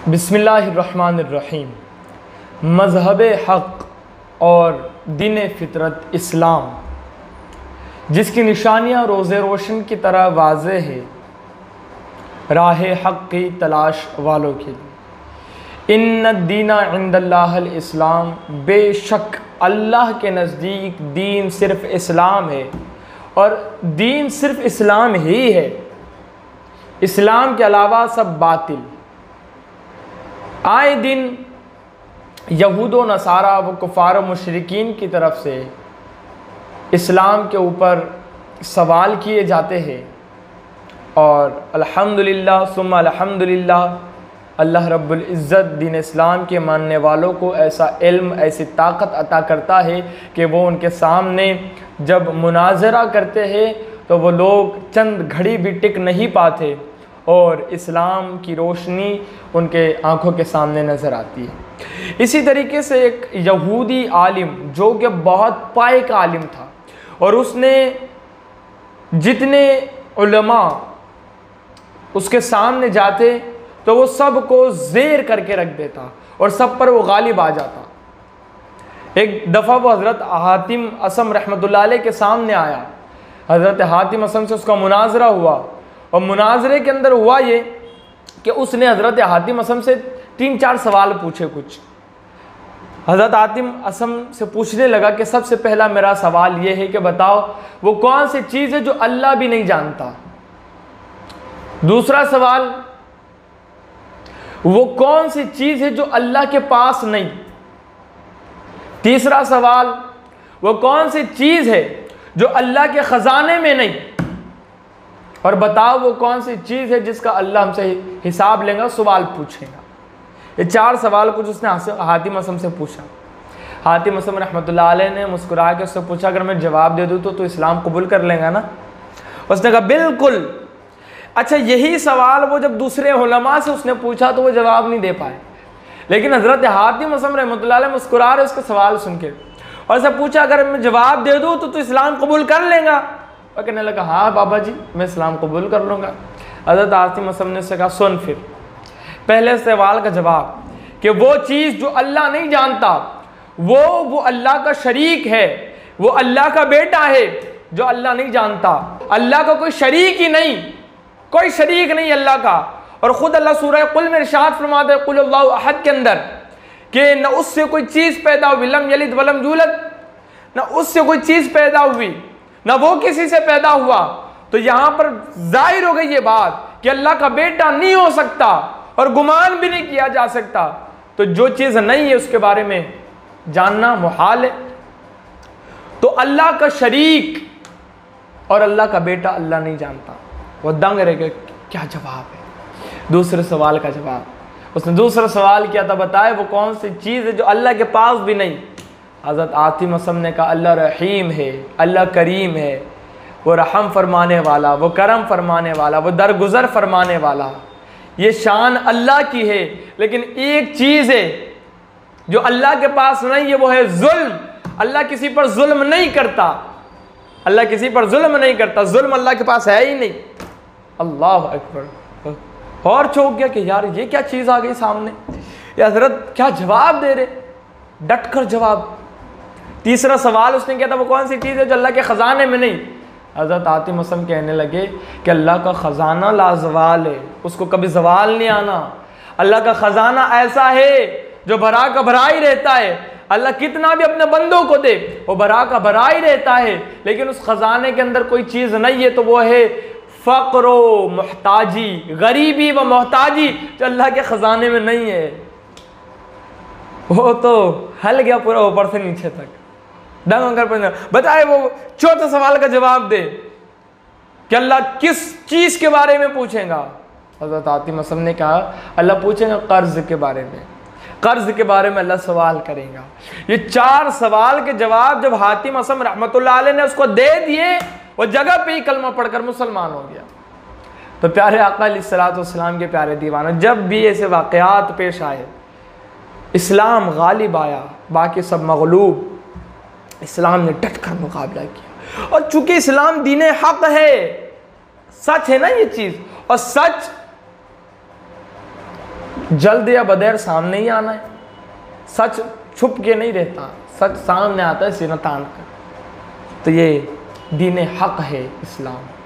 बिस्मिल्लाहिर्रहमानिर्रहीम। मज़हब हक़ और दीन फ़ितरत इस्लाम, जिसकी निशानियाँ रोज़े रोशन की तरह वाज़ेह है राह हक़ की तलाश वालों के लिए। इन्न दीना इंदल्लाहिल इस्लाम, बेशक अल्लाह के नज़दीक दीन सिर्फ़ इस्लाम है और दीन सिर्फ़ इस्लाम ही है। इस्लाम के अलावा सब बातिल। आए दिन यहूद व नसारा व कुफ़ार व मुशरिकीन की तरफ से इस्लाम के ऊपर सवाल किए जाते हैं और अल्हम्दुलिल्लाह सुम्मा अल्हम्दुलिल्लाह, अल्लाह रब्बुल इज़्ज़त दीन इस्लाम के मानने वालों को ऐसा इल्म, ऐसी ताकत अता करता है कि वो उनके सामने जब मुनाजरा करते हैं तो वो लोग चंद घड़ी भी टिक नहीं पाते और इस्लाम की रोशनी उनके आँखों के सामने नज़र आती है। इसी तरीके से एक यहूदी आलिम जो कि बहुत पाए का आलिम था और उसने जितने उलमा उसके सामने जाते तो वो सब को ज़ेर करके रख देता और सब पर वो गालिब आ जाता। एक दफ़ा वो हज़रत हातिम असम रहमतुल्लाह अलैह के सामने आया। हज़रत हातिम असम से उसका मुनाजरा हुआ और मुनाजरे के अंदर हुआ ये कि उसने हज़रत हातिम असम से 3-4 सवाल पूछे। कुछ हज़रत हातिम असम से पूछने लगा कि सबसे पहला मेरा सवाल ये है कि बताओ वो कौन सी चीज़ है जो अल्लाह भी नहीं जानता। दूसरा सवाल, वो कौन सी चीज़ है जो अल्लाह के पास नहीं। तीसरा सवाल, वो कौन सी चीज़ है जो अल्लाह के ख़जाने में नहीं। और बताओ वो कौन सी चीज़ है जिसका अल्लाह हमसे हिसाब लेगा, सवाल पूछेगा। ये 4 सवाल कुछ उसने हातिम असम से पूछा। हातिम असम रहमतुल्लाह अलैह ने मुस्कुरा के उससे पूछा, अगर मैं जवाब दे दूँ तो इस्लाम कबूल कर लेगा ना। उसने कहा बिल्कुल। अच्छा, यही सवाल वो जब दूसरे उलमा से उसने पूछा तो वो जवाब नहीं दे पाए, लेकिन हज़रत हातिम असम रहमतुल्लाह अलैह मुस्कुरा रहे उसके सवाल सुन के और उससे पूछा, अगर मैं जवाब दे दूँ तो इस्लाम कबूल कर लेगा। और कहने लगा हाँ बाबा जी, मैं इस्लाम कबूल कर लूँगा। हज़रत हातिम असम ने उससे कहा सुन फिर पहले सवाल का जवाब कि वो चीज़ जो अल्लाह नहीं जानता वो अल्लाह का शरीक है, वो अल्लाह का बेटा है जो अल्लाह नहीं जानता। अल्लाह का कोई शरीक ही नहीं, कोई शरीक नहीं अल्लाह का। और ख़ुद अल्लाह सूरह कुल में इरशाद फरमाते हैं कुल अल्लाहु अहद के अंदर कि न उससे कोई चीज़ पैदा हुई, लम यलिद वलम यूलद, न उससे कोई चीज़ पैदा हुई न वो किसी से पैदा हुआ। तो यहाँ पर जाहिर हो गई ये बात कि अल्लाह का बेटा नहीं हो सकता और गुमान भी नहीं किया जा सकता। तो जो चीज़ नहीं है उसके बारे में जानना मुहाल है। तो अल्लाह का शरीक और अल्लाह का बेटा अल्लाह नहीं जानता। वो दंग रह गए, क्या जवाब है। दूसरे सवाल का जवाब उसने दूसरा सवाल किया था, बताए वो कौन सी चीज़ है जो अल्लाह के पास भी नहीं। हज़रत हातिम असम ने कहा अल्लाह रहीम है, अल्लाह करीम है, वो रहम फरमाने वाला, वो करम फरमाने वाला, वो दरगुजर फरमाने वाला। ये शान अल्लाह की है, लेकिन एक चीज़ है जो अल्लाह के पास नहीं है, वो है जुल्म। अल्लाह किसी पर जुल्म नहीं करता, अल्लाह किसी पर जुल्म नहीं करता, जुल्म अल्लाह के पास है ही नहीं। अल्लाह अकबर। और चौंक गया कि यार ये क्या चीज़ आ गई सामने, ये हज़रत क्या जवाब दे रहे, डट कर जवाब। तीसरा सवाल उसने किया था वो कौन सी चीज़ है जो अल्लाह के ख़जाने में नहीं। हज़रत हातिम असम कहने लगे कि अल्लाह का ख़जाना लाजवाल है, उसको कभी जवाल नहीं आना। अल्लाह का ख़जाना ऐसा है जो भरा का भरा ही रहता है। अल्लाह कितना भी अपने बंदों को दे वो भरा का भरा ही रहता है, लेकिन उस ख़जाने के अंदर कोई चीज़ नहीं है तो वो है फ़क्र व मोहताजी, गरीबी व मोहताजी, जो अल्लाह के ख़जाने में नहीं है। वो तो हल गया पूरा ऊपर से नीचे तक, दंग कर। बताए वो चौथा सवाल का जवाब दे कि अल्लाह किस चीज़ के बारे में पूछेगा। हज़रत हातिम असम ने कहा अल्लाह पूछेगा कर्ज़ के बारे में, कर्ज़ के बारे में अल्लाह सवाल करेगा। ये 4 सवाल के जवाब जब हातिम असम रहमतुल्लाह अलैह ने उसको दे दिए, वो जगह पे ही कलमा पढ़कर मुसलमान हो गया। तो प्यारे आका अलैहिस्सलातु वस्सलाम के प्यारे दीवाना, जब भी ऐसे वाक़यात पेश आए, इस्लाम गालिब आया, बाकी सब मग़लूब। इस्लाम ने डट कर मुकाबला किया और चूंकि इस्लाम दीन हक़ है, सच है ना ये चीज़, और सच जल्द या बदेर सामने ही आना है। सच छुप के नहीं रहता, सच सामने आता है सीना तान कर। तो ये दीन हक है इस्लाम।